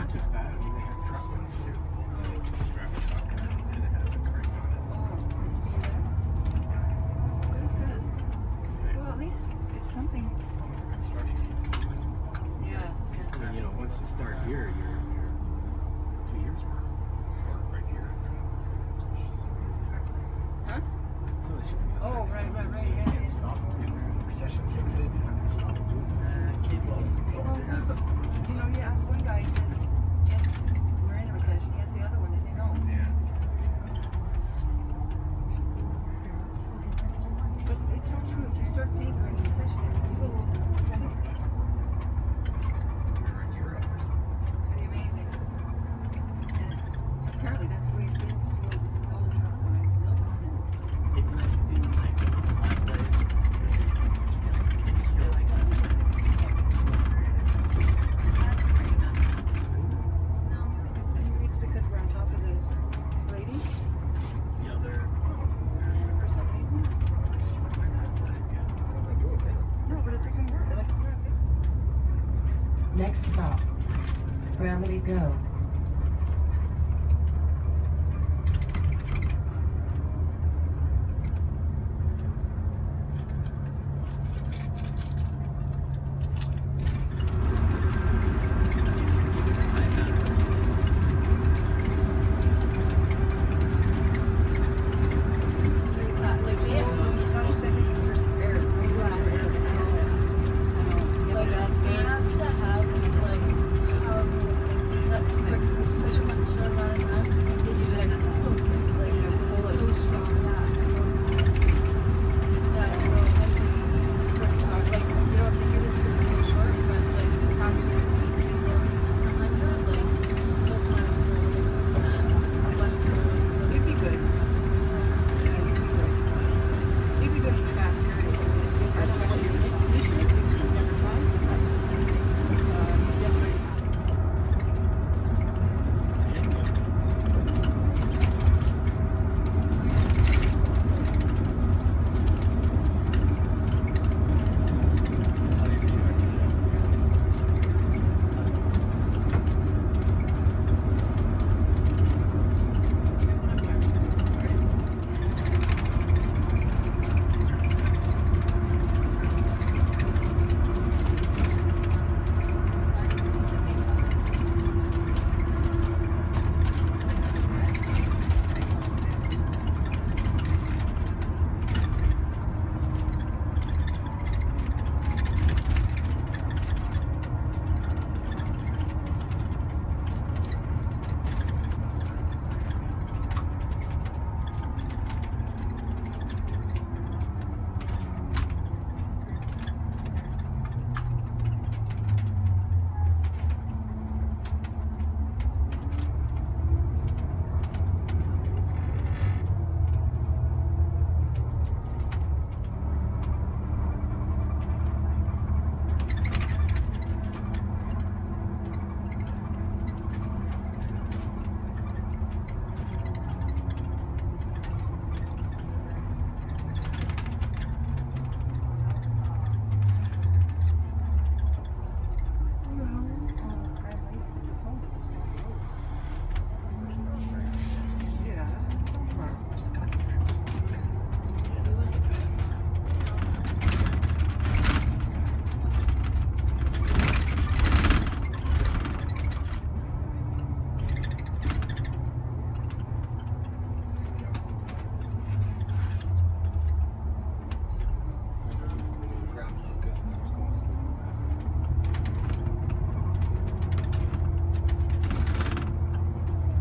not just that, I mean, they have truck ones too. You just drive a truck and it has a crate on it. Good. Well, at least it's something. It's almost a construction. Yeah. And, you know, once you start here, it's 2 years worth right here. Huh? So they should be on Oh, that. right, You yeah. can't stop it. When the recession kicks in, you have to stop doing that. You know, you ask one guy, he says, yes, we're in a recession. You ask the other one, they say no. Yeah. But it's so true. If you start seeing we're in a recession, people will. We're in Europe or something. Pretty amazing. And apparently that's the way it's been through all the truck buying. It's nice to see when like someone's in last place. It's because we're on top of this lady The other or something. No, but it doesn't work. Like it's right there. Next stop, Bramlea Go.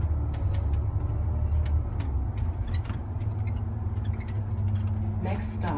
Next stop,